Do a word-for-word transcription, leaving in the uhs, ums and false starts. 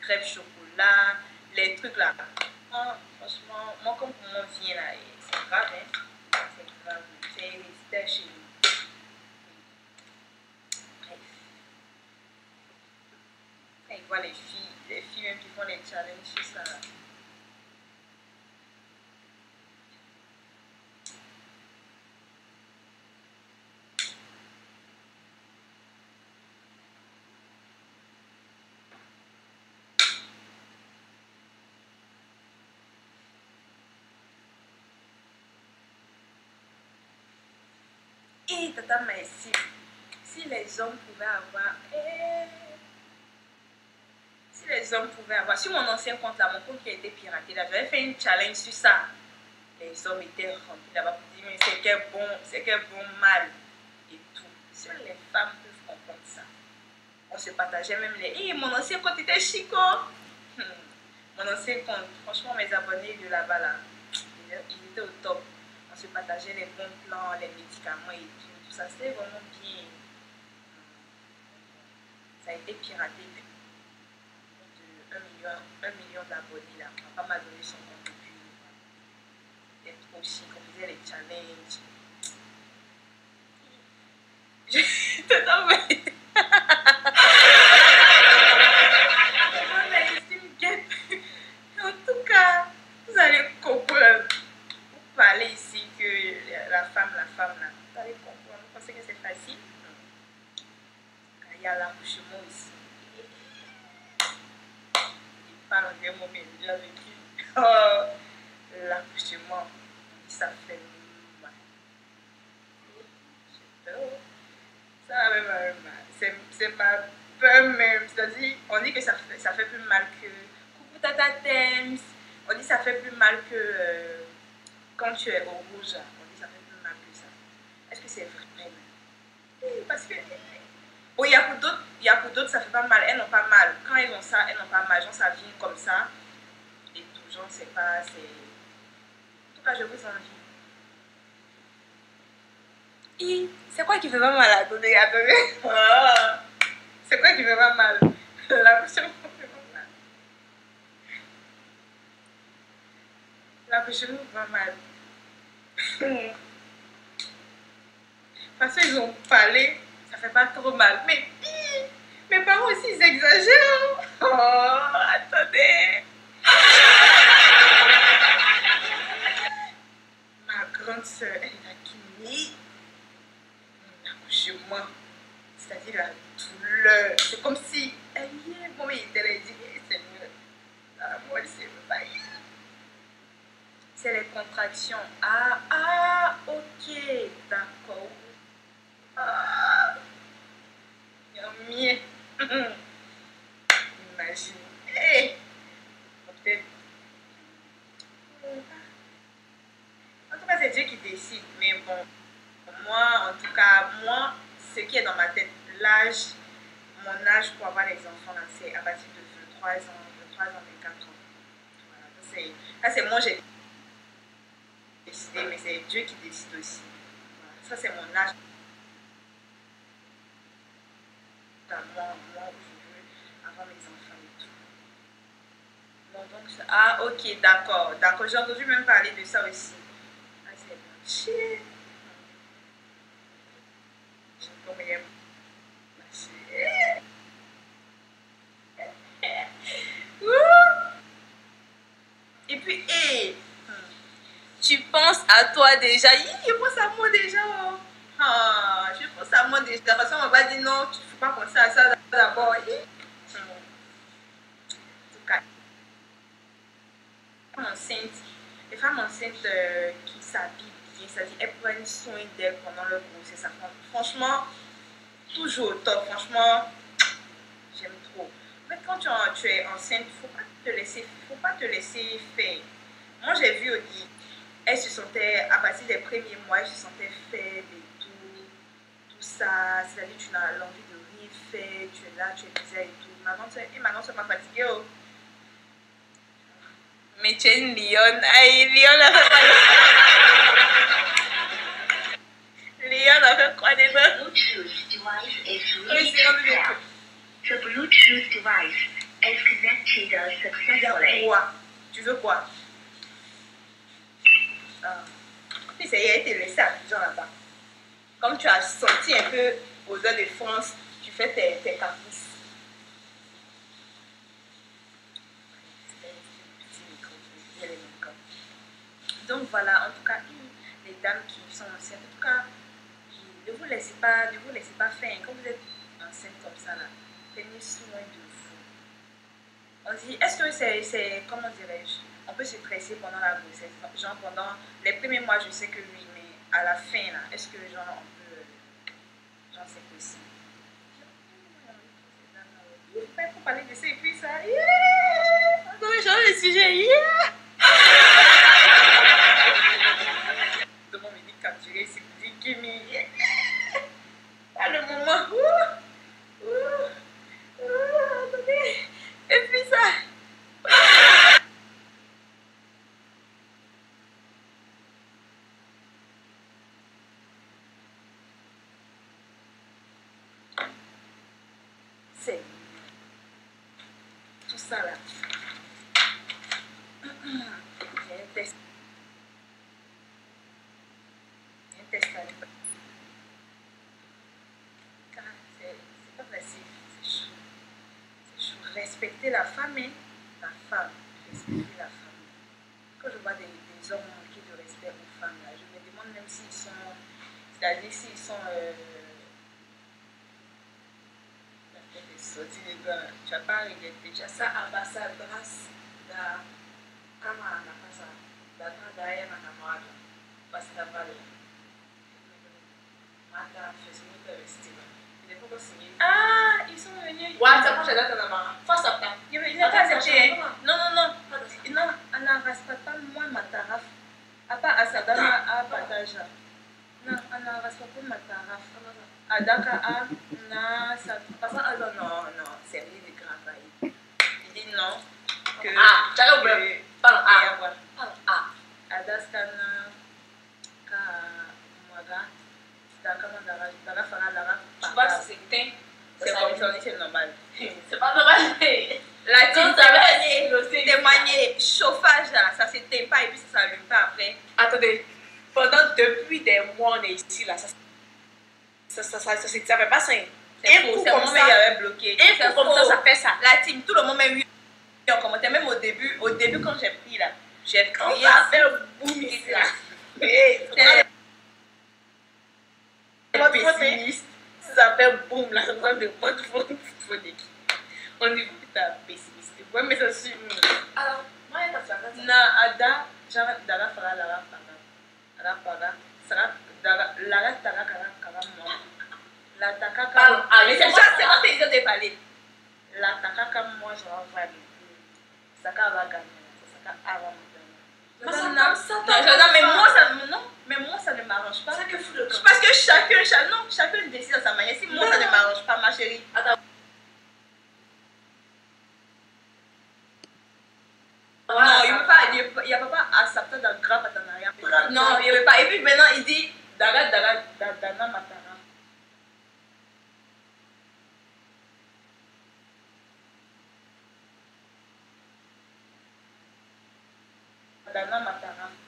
crêpes chocolat, les trucs là. Oh, franchement, moi comme mon vient là, c'est grave, hein. C'est grave. C'est chez nous. Bref. Quand ils voient les filles, les filles même qui font les challenges sur ça. Et tata merci. Si les hommes pouvaient avoir... Eh, si les hommes pouvaient avoir... Sur mon ancien compte là, mon compte qui a été piraté là, j'avais fait une challenge sur ça. Les hommes étaient remplis là-bas pour dire mais c'est quel bon, c'est quel bon mal et tout. Seules les femmes peuvent comprendre ça. On se partageait même les... Et mon ancien compte était chico. Hmm. Mon ancien compte, franchement mes abonnés de là-bas là, ils étaient au top. On se partageait les bons plans, les médicaments et tout. Tout ça, c'était vraiment bien. Ça a été piraté de un million, un million d'abonnés là. On n'a pas mal donné son compte depuis. C'était trop chic. On faisait les challenges. Je te t'envoie. En tout cas, vous allez comprendre. Vous parlez ici que la femme, la femme là, vous allez comprendre. Vous pensez que c'est facile? Il y a l'accouchement ici. Il parle vraiment bien déjà avec lui. Oh, l'accouchement, ça fait mal. J'ai peur. Ça va même mal. C'est pas peur même. C'est-à-dire, on dit que ça fait, ça fait plus mal que... Coucou Tata Thames. On dit que ça fait plus mal que euh, quand tu es au rouge. On dit que ça fait plus mal que ça. Est-ce que c'est vrai? Oui, parce que... Bon, il y a pour d'autres, il y a pour d'autres, ça fait pas mal. Elles n'ont pas mal. Quand elles ont ça, elles n'ont pas mal. Genre, ça vient comme ça. Et tout, genre, c'est pas... c'est... En tout cas, je vous envie. C'est quoi qui fait pas mal? Attendez, attendez. Oh. C'est quoi qui fait pas mal? L'accouchement fait pas mal. L'accouchement fait pas mal. Parce qu'ils ont parlé, ça fait pas trop mal. Mais mes parents aussi, ils exagèrent. Oh, attendez. Ma grande soeur, elle a kiné. L'accouchement, c'est-à-dire la douleur. C'est comme si elle y est. Bon, mais il était dit, Seigneur, la moi, c'est pas. C'est les contractions. Ah, ah, ok, d'accord. Ah, mieux. Imagine. Hey. Peut-être. En tout cas, c'est Dieu qui décide. Mais bon, moi, en tout cas, moi, ce qui est dans ma tête, l'âge, mon âge pour avoir les enfants, c'est à partir de vingt-trois ans, vingt-trois ans, vingt-quatre ans. Voilà, ça, c'est moi, j'ai décidé, mais c'est Dieu qui décide aussi. Voilà, ça, c'est mon âge. Moi, moi où je veux avoir mes enfants et tout. Bon, donc, ah, ok, d'accord, d'accord. J'ai entendu même parler de ça aussi. Ah, c'est bon. Chier. J'ai comme il y a et puis, hé, tu penses à toi déjà. Je pense à moi déjà. Oh. Ah, je pense à moi déjà. De toute façon, on va dire non, tu ne faut pas penser à ça d'abord. En tout cas, les femmes enceintes, les femmes enceintes euh, qui s'habillent bien, c'est-à-dire elles prennent soin d'elles pendant leur grossesse. Franchement, toujours au top. Franchement, j'aime trop. Mais quand tu, tu es enceinte, il ne faut pas te laisser, faut pas te laisser faire. Moi, j'ai vu Odie, elle se sentait, à partir des premiers mois, elle se sentait faible et tout, tout ça. C'est-à-dire, tu n'as l'envie de rien faire, tu es là, tu es misère et tout. Maman, tu es, et maintenant, tu m'as fatiguée. Oh. Mais tu es une lionne. Aïe, lionne a fait quoi? Lionne a fait quoi dedans? Bluetooth device is ready to pair. The Bluetooth device Is connected successfully. Quoi? Tu veux quoi? Ah. Puis ça y a été laissé à Abidjan là-bas. Comme tu as senti un peu odeur de France, tu fais tes, tes caprices. Donc voilà, en tout cas, les dames qui sont enceintes, en tout cas, ne vous laissez pas, ne vous laissez pas faire. Quand vous êtes enceinte comme ça, là, prenez soin de vous. On dit, est-ce que c'est, comment dirais-je, on peut se stresser pendant la grossesse? Genre pendant les premiers mois, je sais que oui, mais à la fin, là, est-ce que genre on peut, genre c'est possible? Il faut parler de ça et puis ça, yeah! On va changer le sujet, yeah! Demande me dit capturer, c'est dit give me, yeah! À le moment, ouh, ouh, ouh, attendez, et puis ça. C'est tout ça là. J'ai un test. J'ai un test à l'époque. C'est pas facile, c'est chaud. C'est chaud. Respecter la femme, hein? La femme. Respecter la femme. Quand je vois des, des hommes manquer de respect aux femmes, là, je me demande même s'ils sont. C'est-à-dire s'ils sont. Euh, tu vas pas regretter. Déjà ça, ambassade, grâce à kama anapasa data daya na kamada parce que pas mata Facebook festival. Il est pas signé. Ah, ils sont venus. Ouais, ça prend la date na mama. Face à pas. Il n'a pas accepté. Non non non. Non, ana raspa pas moi mataraf. Apa asadana a pataja. Non, ana raspa pas mataraf. Adaka a na ça parce que ah non non, c'est rien de grave. Il dit non. Que, ah, t'as oublié. Parle A. Parle A. Adaskana ka maga. Dakama dara dara fara dara. Tu vois c'est c'est c'est comme ça c'est normal. C'est pas normal. La team témoigner, témoigner chauffage là, ça s'éteint pas et puis ça s'allume pas après. Attendez. Pendant depuis des mois on est ici là, ça ça ça ça ça ça fait pas ça. Un coup comme ça, il avait bloqué. Un coup comme ça ça fait ça. La team tout le monde même en commentaire, même au début, au début quand j'ai pris là, j'ai crié. Ça fait boum ici là. C'est pessimiste. Ça fait boum là, ça fait votre phonique. On dit putain pessimiste. Ouais, mais ça suit. Alors, moi, il y a pas de non, Ada, j'arrête Dara Fara, Lara Fara. Lara Fara, Sara, Dara, Lara Tara, Kara, Kara, moi. La Takaka. Ah, mais c'est ça, c'est quand ils ont déparlé. La Takaka, moi, je vais Saka va gagner. Saka va gagner. Non, mais moi, ça, non, mais moi, ça ne m'arrange pas. Ça que fout le camp. Parce que chacun, chacun, non, chacun décide à sa manière. Si moi, ça ne m'arrange pas, ma chérie. Attends. Non, il ne veut pas, il n'y a pas à accepter d'un grave partenariat. Non, il ne veut pas. Et puis maintenant, il dit Daga, Daga, Dana Matara. Dana Matara.